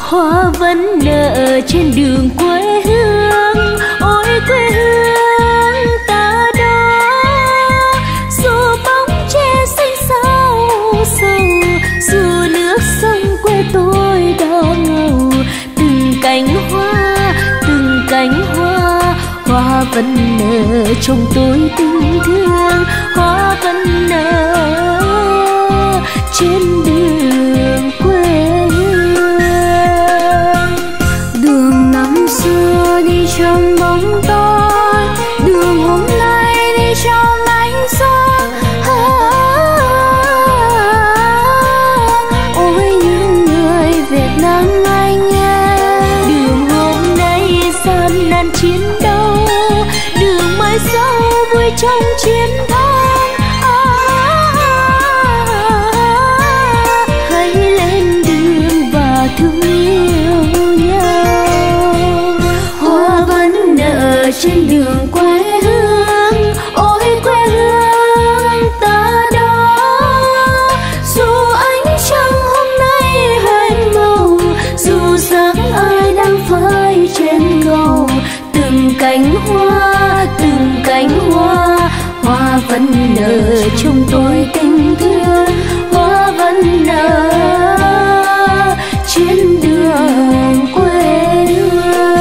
Hoa vẫn nở trên đường quê hương, ôi quê hương ta đó. Dù bóng tre xanh sao sầu, dù nước sông quê tôi đỏ ngầu. Từng cánh hoa, hoa vẫn nở trong tôi tình thương. Hoa vẫn nở trên đường quê hương. Đường năm xưa đi trong bóng tối, đường hôm nay đi trong ánh sáng. Ôi những người Việt Nam anh em, đường hôm nay gian nan chiến đấu, đường mai sau vui trong chiến thắng. Hãy lên đường và thương yêu nhau. Hoa vẫn nở trên đường quê hương, ôi quê hương ta đó. Dù ánh trăng hôm nay hơi màu, dù dáng ai đang phơi trên cầu. Từng cánh hoa, hoa vẫn nở trong tôi tình thương. Hoa vẫn nở trên đường quê hương.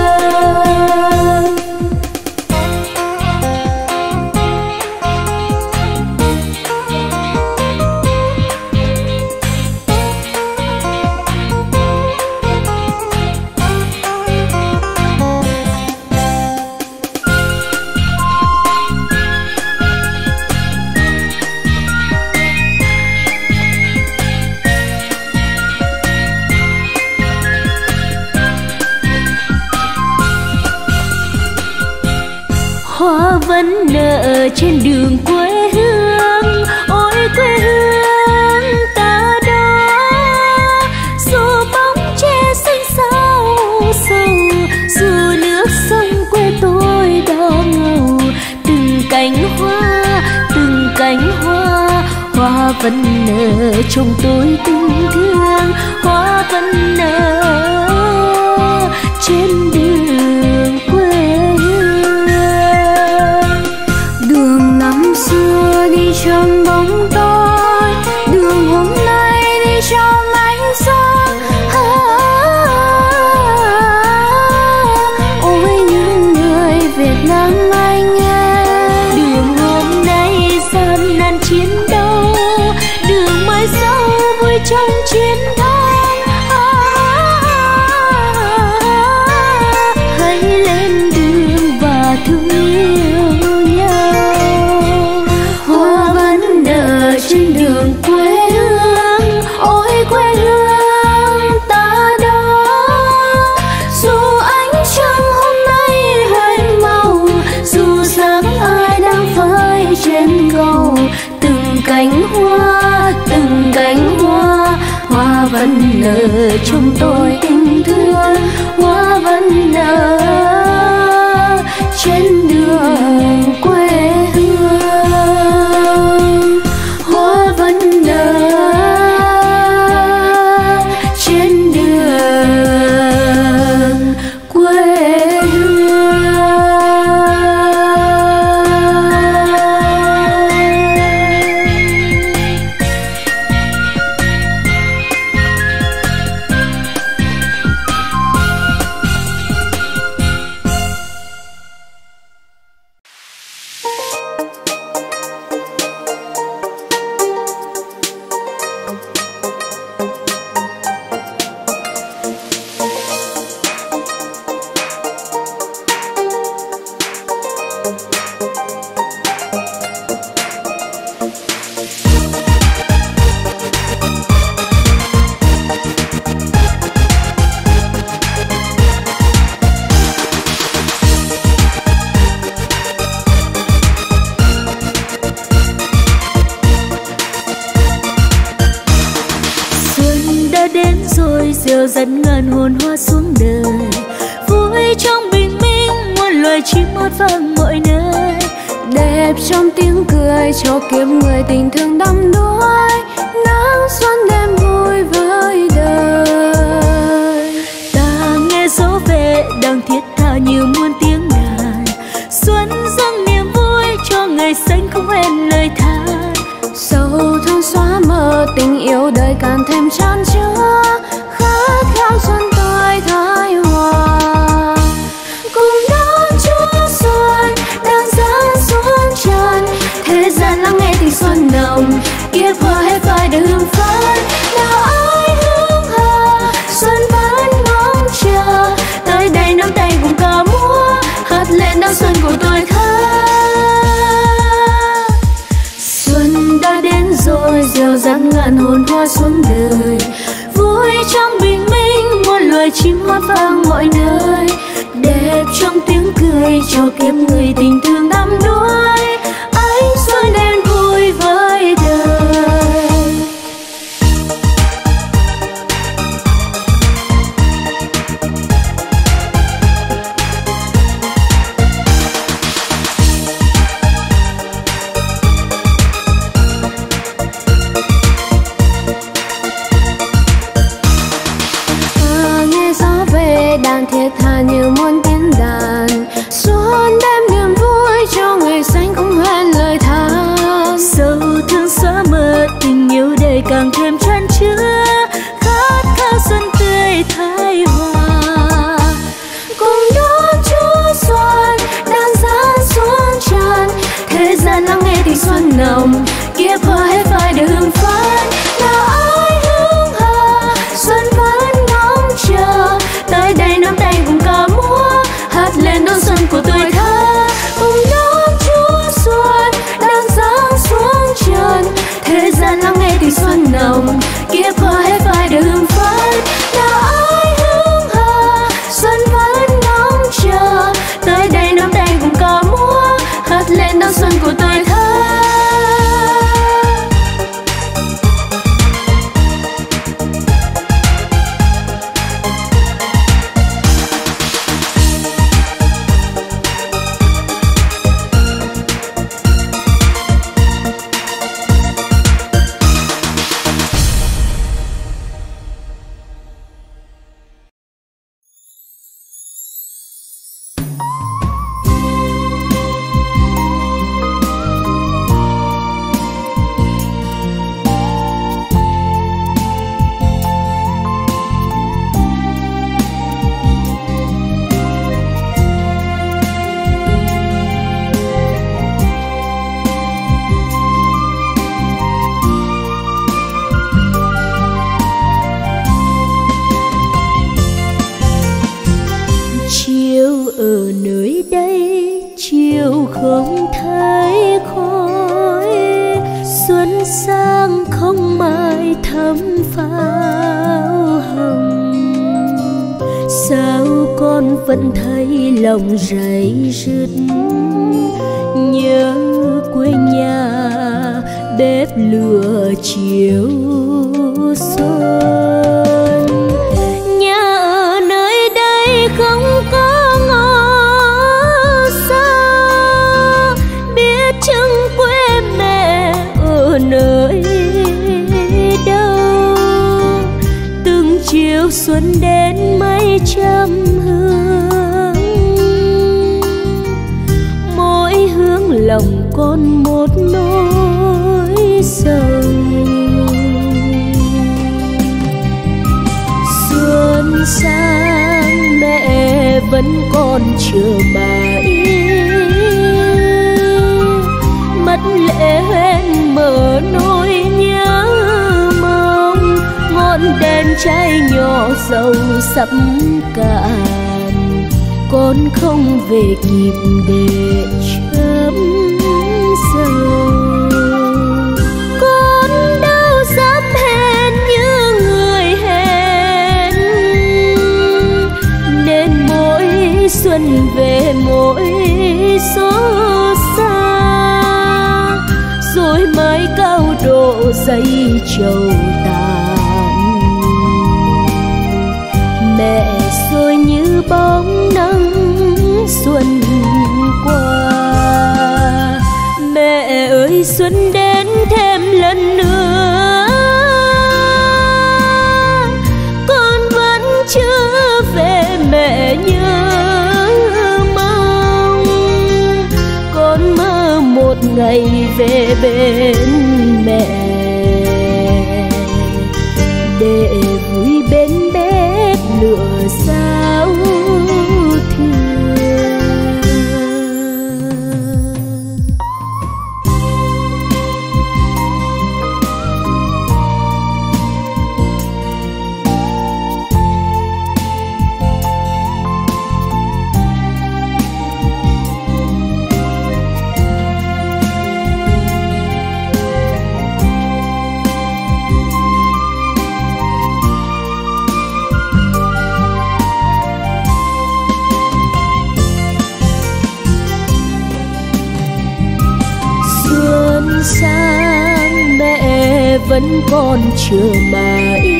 Hoa vẫn nở trên đường quê hương, ôi quê hương ta đó. Dù bóng tre xanh sao sầu, dù nước sông quê tôi đỏ ngầu. Từng cánh hoa, hoa vẫn nở trong tôi tình thương. Hoa vẫn nở trên đường quê hương. Đường năm xưa đi trong bóng tối, đường hôm nay đi trong ánh sáng. Ôi những người Việt Nam anh em, đường hôm nay gian nan chiến đấu, đường mai sau vui trong chiến thắng. Hãy lên đường và thương yêu nhau. Hoa vẫn nở trên đường quê hương, ôi quê hương ta đó. Dù ánh trăng hôm nay hơi màu, dù dáng ai đang phơi trên cầu. Từng cánh hoa, hoa vẫn nở trong tôi tình thương. Hoa vẫn nở trên đường quê hương. Hoa vẫn nở trên đường quê hương. diệu dẫn ngàn hồn hoa xuống đời, vui trong bình minh muôn loài chim hót vang mọi nơi, đẹp trong tiếng cười cho kiếp người tình thương đắm đuối, nắng xuân đêm vui với đời. chim hót vang mọi nơi, đẹp trong tiếng cười cho kiếp người tình thương đắm đuối. Ánh xuân đến vui với đời. Đàn thiết tha như muôn tiếng đàn, xuân đem niềm vui cho người xanh không hoen lời than. Sầu thương xóa mờ tình yêu đời càng thêm chan chứa, khát khao xuân tươi thái hòa. Cùng đón Chúa xuân đang giáng xuống tràn, thế gian lắng nghe tiếng xuân nồng, kiếp hoa hết phai để hương phấn. Nào ai hương hà xuân vẫn ngóng chờ, tới đây nắm tay cùng ca múa, hát lên đón xuân của tuổi thơ. Cùng đón Chúa xuân đang giáng xuống trần, thế gian lắng nghe tiếng xuân nồng, kiếp hoa hết phai để hương phấn. Nào ai hương hà xuân vẫn ngóng chờ, tới đây nắm tay cùng ca múa, hát lên đón xuân của tuổi thơ. Ở nơi đây chiều không thấy khói, xuân sang không mai thắm pháo hồng. Sao con vẫn thấy lòng rầy rứt, nhớ quê nhà bếp lửa chiều xuân. Nhà ở nơi đây không có nơi đâu. Từng chiều xuân đến mấy trăm hương, mỗi hướng lòng con một nỗi sầu. Xuân sang mẹ vẫn còn chờ mãi, mắt lệ hoen mở nỗi nhớ mong. Ngọn đèn cháy nhỏ dầu sắp cạn, con không về kịp để chấm dầu. Con đâu dám hẹn như người hẹn, nên mỗi xuân về mỗi xót xa. Rồi mái cao độ dây trầu tàn, mẹ rồi như bóng nắng xuân qua. Mẹ ơi xuân đến thêm lần nữa, con vẫn chưa về mẹ nhớ mong. Con mơ một ngày về bên mẹ, để vui bên bếp lửa sao thương. vẫn còn chờ mãi.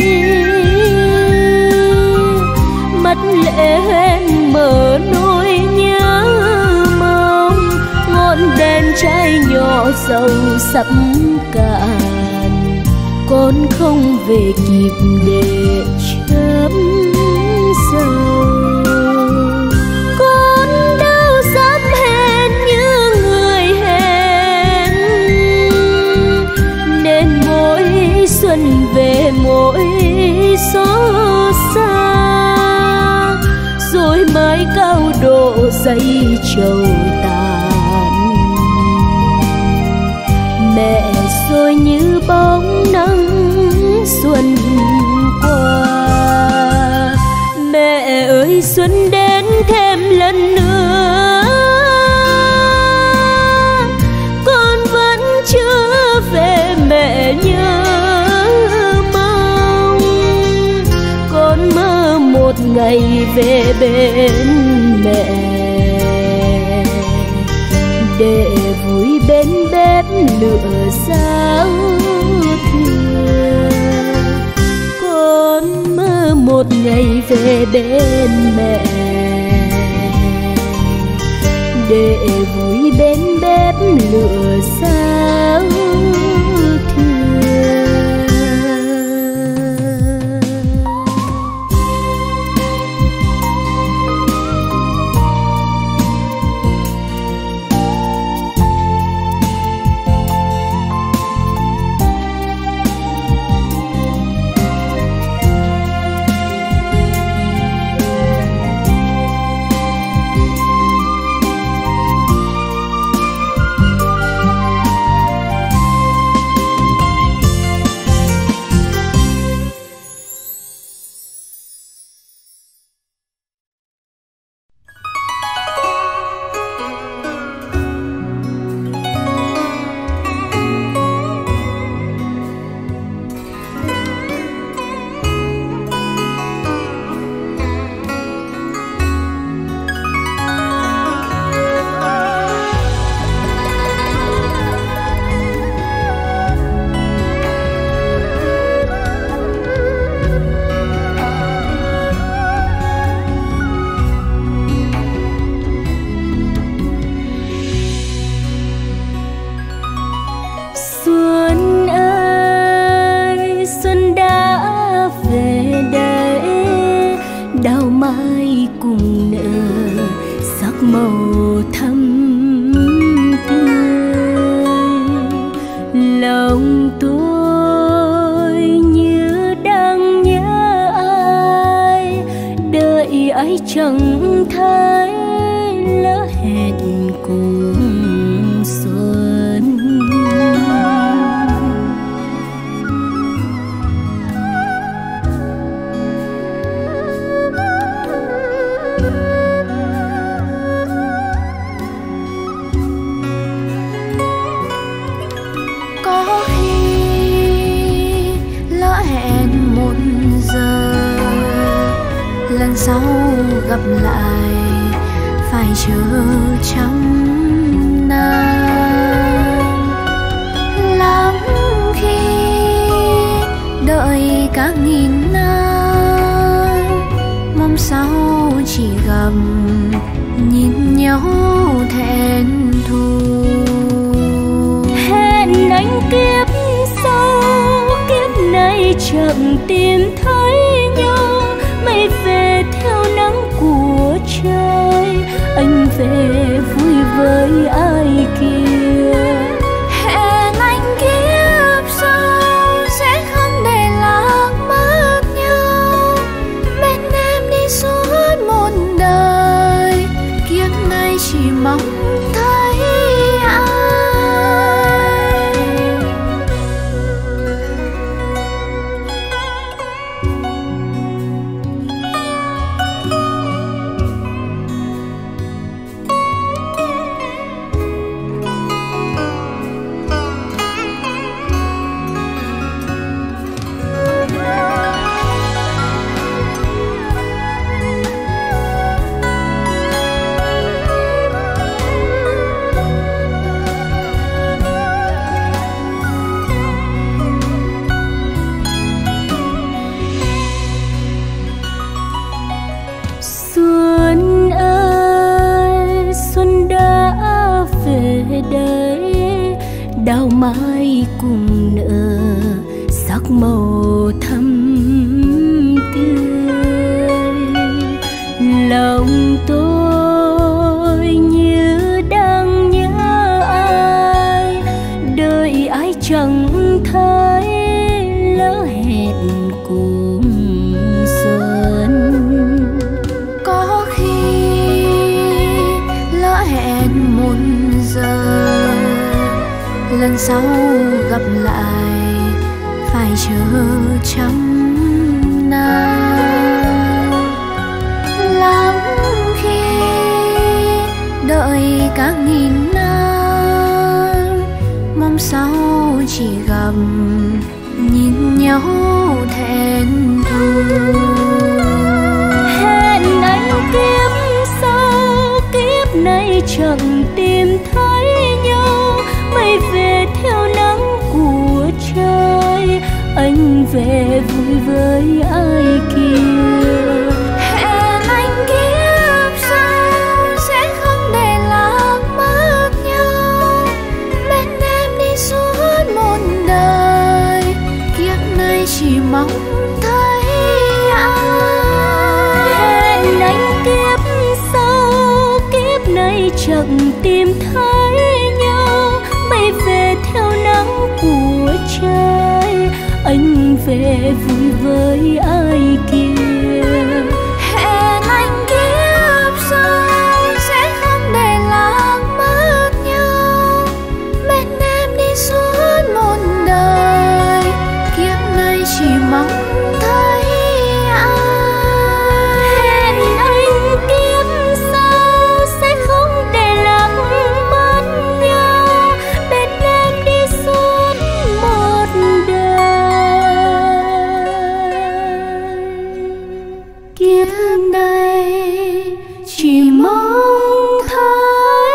Mắt lệ mở nỗi nhớ mong, ngọn đèn cháy nhỏ dầu sắp cạn, con không về kịp để chấm dầu. Con đâu dám hẹn như người hẹn, nên mỗi xuân về mỗi xót xa, rồi mái cao độ dây trầu tàn. Mẹ rồi như bóng nắng xuân qua. Mẹ ơi xuân đến thêm lần nữa, con vẫn chưa về mẹ nhớ mong. Con mơ một ngày về bên mẹ, để vui bên bếp lửa giao thừa. Con mơ một ngày về bên mẹ, để vui bên bếp lửa giao thừa. Chẳng thấy lỡ hẹn cùng xuân. Có khi lỡ hẹn 1 giờ, lần sau gặp lại phải chờ trăm năm. Lắm khi đợi cả nghìn năm, mong sao chỉ gặp nhìn nhau thẹn thùng. Hẹn anh kiếp sau, kiếp này chẳng tìm thấy nhau. Mây về theo nắng của trời, anh về vui với ai kia. Hẹn anh kiếp sau sẽ không để lạc mất nhau, bên em đi suốt một đời. Kiếp này chỉ mong thấy ai. đây, đào mai cùng nở sắc màu thắm tươi. Lòng tôi như đang nhớ ai, đời ai chẳng thấy, lỡ hẹn cùng xuân. Có khi lỡ hẹn một giờ, lần sau gặp lại phải chờ trăm năm. Lắm khi đợi cả nghìn năm, mong sau chỉ gặp nhìn nhau thẹn thùng. Hẹn anh kiếp sau, kiếp này chẳng tìm thấy nhau. Mây về theo nắng của trời, anh về vui với ai kia. Hẹn anh kiếp sau sẽ không để lạc mất nhau, bên em đi suốt một đời, kiếp này chỉ mong thấy ai. Hẹn anh kiếp sau, kiếp này chẳng tìm thấy nhau. Mây về theo nắng của trời, anh về vui với ai kia. Hẹn anh kiếp sau sẽ không để lạc mất nhau, bên em đi suốt một đời, kiếp này chỉ mong thấy ai. Hẹn anh kiếp sau sẽ không để lạc mất nhau, bên em đi suốt một đời, kiếp này chỉ mong thấy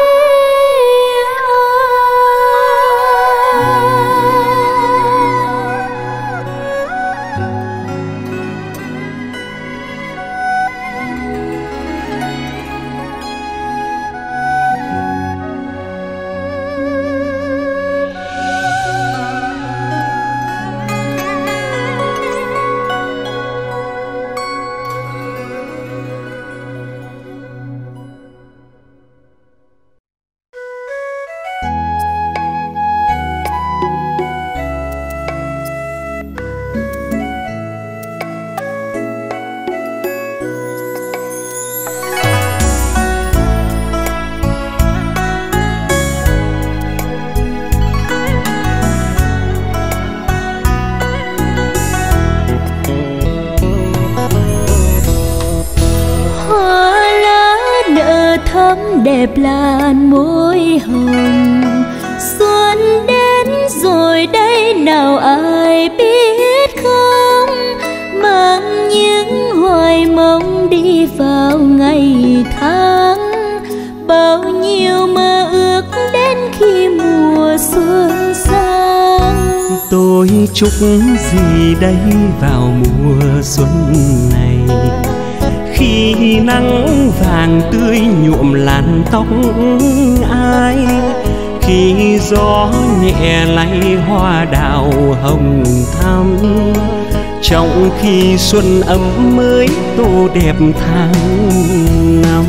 đẹp làn môi hồng. Xuân đến rồi đây nào ai biết không, mang những hoài mong đi vào ngày tháng. Bao nhiêu mơ ước đến khi mùa xuân sang. Tôi chúc gì đây vào mùa xuân này, khi nắng vàng tươi nhuộm làn tóc ai, khi gió nhẹ lay hoa đào hồng thắm, trong khi xuân ấm mới tô đẹp tháng năm.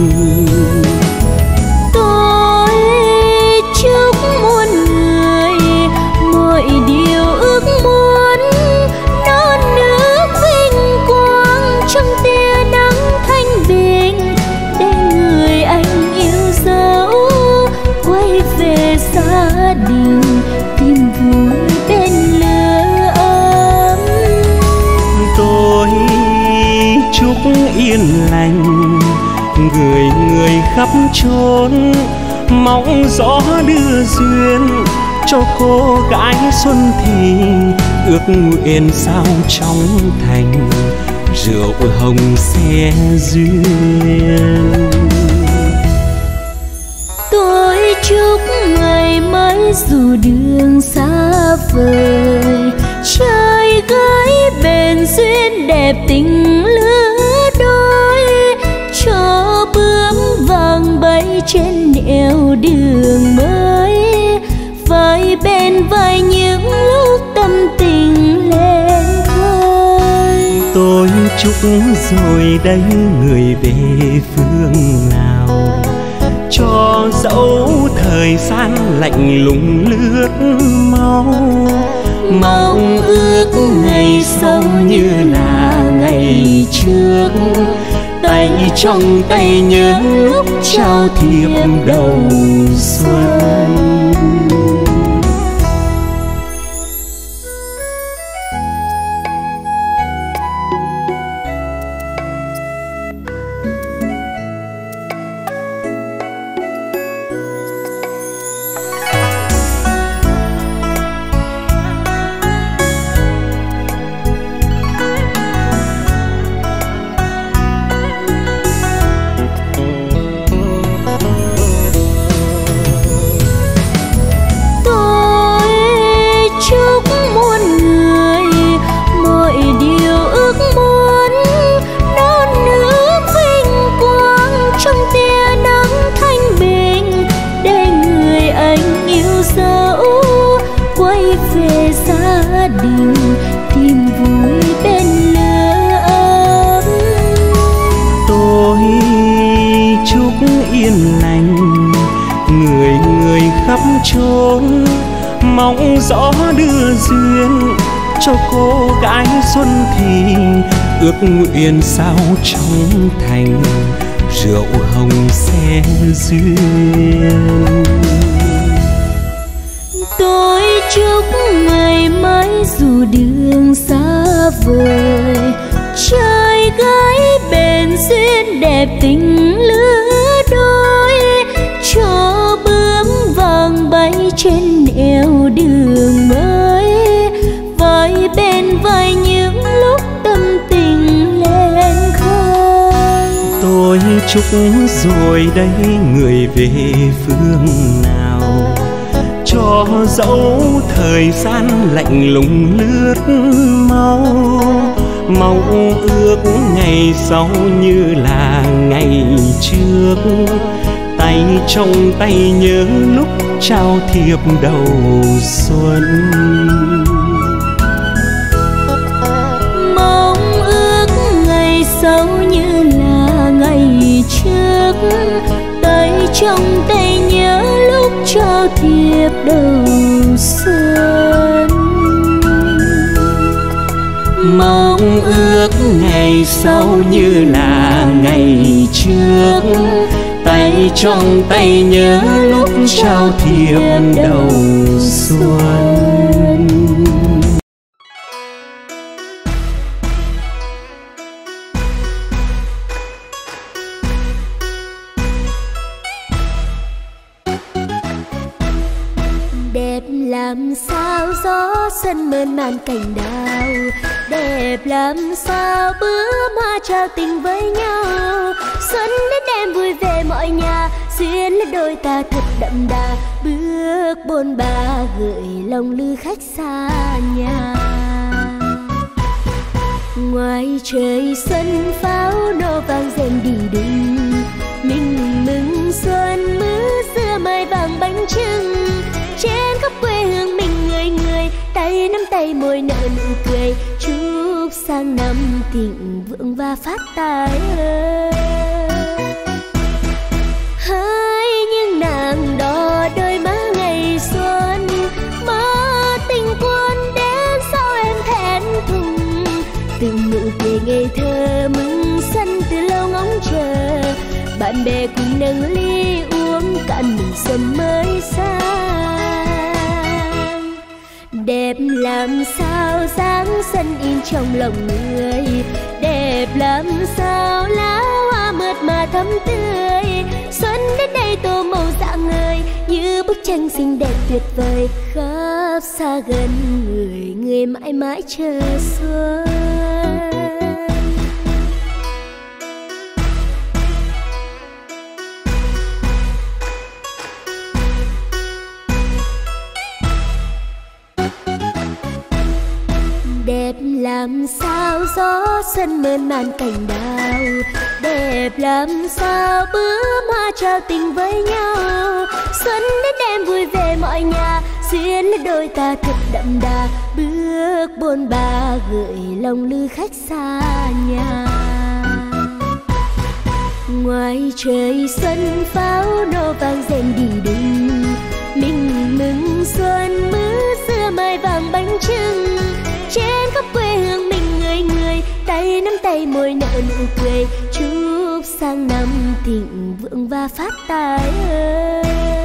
Tôi chúc muôn người mọi điều ước muốn, non nước vinh quang trong tia nắng thanh bình, để người anh yêu dấu quay về gia đình tìm vui bên lửa ấm. Tôi chúc yên lành người người khắp chốn, mong gió đưa duyên cho cô gái xuân thì ước nguyện sao trong thành rượu hồng xe duyên. Tôi chúc ngày mới dù đường xa vời, trai gái bền duyên đẹp tình lứa đôi, cho bướm vàng bay trên nẻo đường mới. chúc rồi đây người về phương nào, cho dẫu thời gian lạnh lùng lướt mau. Mong ước ngày sống như là ngày trước, tay trong tay nhớ lúc trao thiệp đầu xuân. Chốn mong gió đưa duyên cho cô gái xuân thì ước nguyện sao trong thành rượu hồng xe duyên. Tôi chúc ngày mai dù đường xa vời, trai gái bền duyên đẹp tình lứa đôi, cho bướm vàng bay trên eo đường mới, vai bên vai những lúc tâm tình lên khơi. Tôi chúc rồi đây người về phương nào, cho dẫu thời gian lạnh lùng lướt mau. Mong ước ngày sau như là ngày trước, tay trong tay nhớ lúc trao thiệp đầu xuân. Mong ước ngày sau như là ngày trước, tay trong tay nhớ lúc trao thiệp đầu xuân. Mong ước ngày sau như là ngày trước, tay trong tay nhớ lúc trao thiệp đầu xuân. Đẹp làm sao gió xuân mơn man cành đào, đẹp làm sao bướm hoa trao tình với nhau. Xuân đến đêm vui về mọi nhà, duyên lên đôi ta thật đậm đà, bước bôn ba gửi lòng lư khách xa nhà. Ngoài trời xuân pháo nổ vang rền đi đùng, mình mừng xuân mưa xưa mai vàng bánh trưng. Trên khắp quê hương mình người người, tay nắm tay môi nở nụ cười, chúc sang năm thịnh vượng và phát tài ơi. Hỡi những nàng đò đôi má ngày xuân, mơ tình quân đến sao em thẹn thùng. Từng nụ cười ngây thơ mừng xuân từ lâu ngóng chờ, bạn bè cùng nâng ly uống cạn mừng xuân mới sang. Đẹp làm sao dáng xuân in trong lòng người, đẹp làm sao lá hoa mượt mà thắm tươi. Xuân đến đây tô màu rạng ngời như bức tranh xinh đẹp tuyệt vời, khắp xa gần người người mãi mãi chờ xuân. Đẹp làm sao gió xuân mơn man cành đào, đẹp làm sao bướm hoa trao tình với nhau. Xuân đến đêm vui về mọi nhà, duyên là đôi ta thật đậm đà, bước bôn ba gửi lòng lư khách xa nhà. Ngoài trời xuân pháo nổ vang rền đi đùng, mình mừng xuân mưa xưa mai vàng bánh trưng. Trên khắp quê hương mình người người, tay nắm tay môi nở nụ cười, chúc sang năm thịnh vượng và phát tài ơi.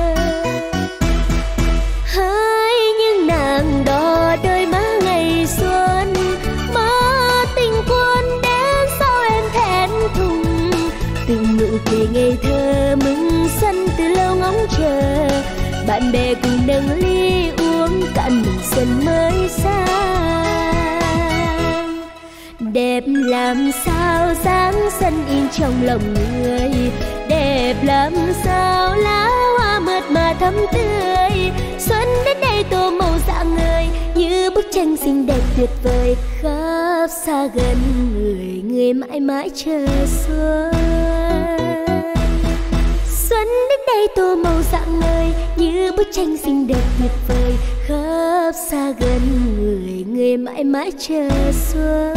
Hỡi những nàng đò đôi má ngày xuân, má tình quân đến sao em thẹn thùng. Từng nụ cười ngây thơ mừng xuân từ lâu ngóng chờ, bạn bè cùng nâng ly uống cạn mừng xuân mới sang. Đẹp làm sao dáng xuân in trong lòng người, đẹp làm sao lá hoa mượt mà thắm tươi. Xuân đến đây tô màu rạng ngời như bức tranh xinh đẹp tuyệt vời, khắp xa gần người người mãi mãi chờ xuân. Xuân đến đây tô màu rạng ngời như bức tranh xinh đẹp tuyệt vời, khắp xa gần người người mãi mãi chờ xuân.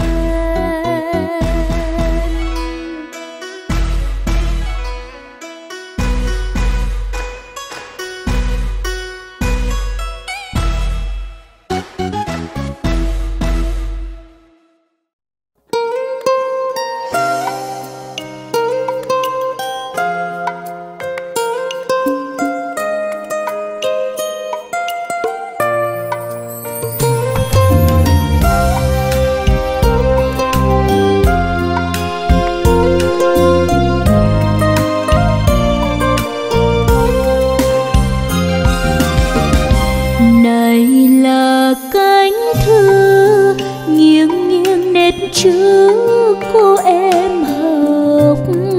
Trước cô em học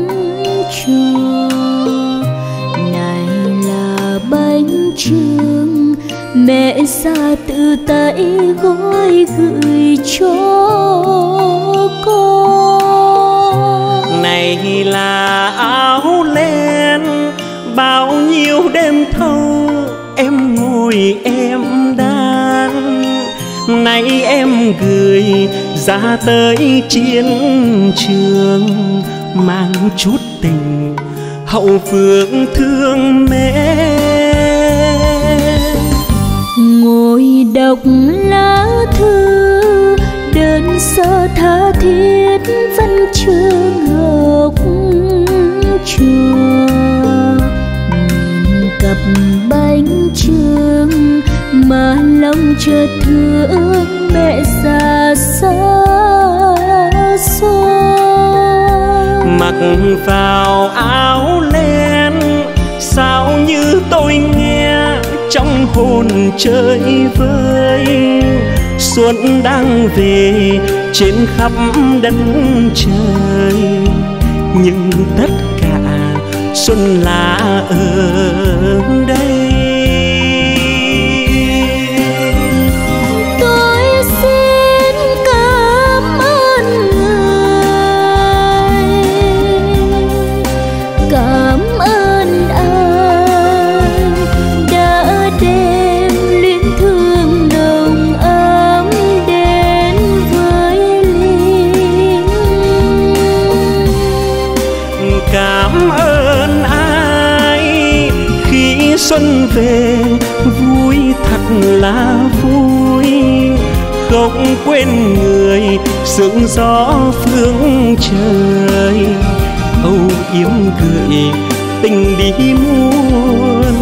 trường, này là bánh chưng mẹ ra tự tay gói gửi cho con. Này là áo len bao nhiêu đêm thâu em ngồi em đan, nay em gửi ra tới chiến trường, mang chút tình hậu phương thương mẹ. Ngồi đọc lá thư đơn sơ tha thiết văn chương học trường, nhìn cặp bánh chưng mà lòng chợt thương mẹ già xa xôi. Mặc vào áo len sao như tôi nghe trong hồn chơi vơi, xuân đang về trên khắp đất trời, nhưng tất cả xuân là ở đây. Xuân về vui thật là vui, không quên người sương gió phương trời, âu yếm gửi tình đi muôn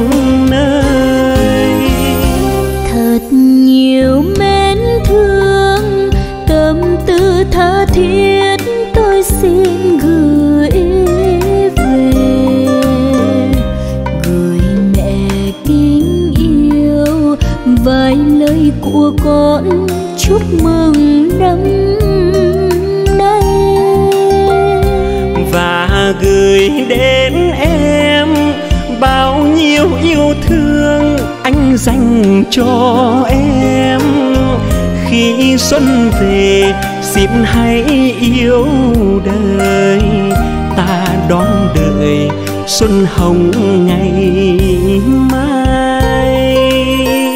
nơi. Thật nhiều mến thương tâm tư tha thiết tôi xin gửi về, vài lời của con chúc mừng năm nay, và gửi đến em bao nhiêu yêu thương anh dành cho em. Khi xuân về xin hãy yêu đời, ta đón đợi xuân hồng ngày mai.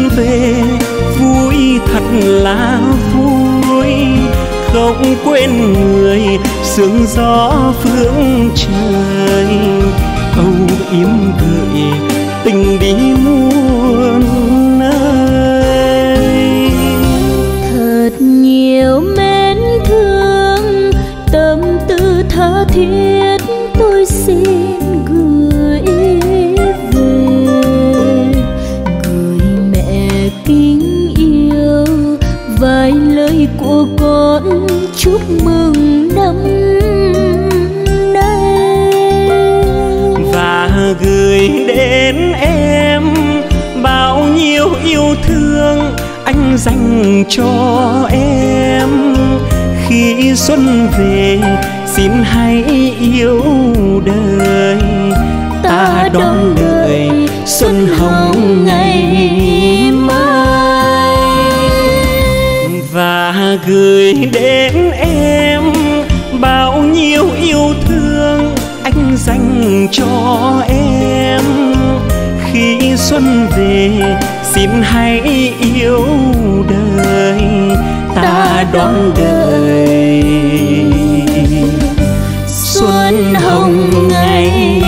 xuân về vui thật là vui, không quên người sương gió phương trời, âu yếm gửi tình đi muôn nơi. Thật nhiều mến thương tâm tư tha thiết tôi xin gửi về, gửi mẹ kính yêu vài lời của con chúc mừng năm nay, và gửi đến em bao nhiêu yêu thương anh dành cho em. Khi xuân về xin hãy yêu đời, ta đón đợi xuân hồng ngày mai. Và gửi đến em bao nhiêu yêu thương anh dành cho em. Khi xuân về xin hãy yêu đời, ta đón đợi xuân hồng ngày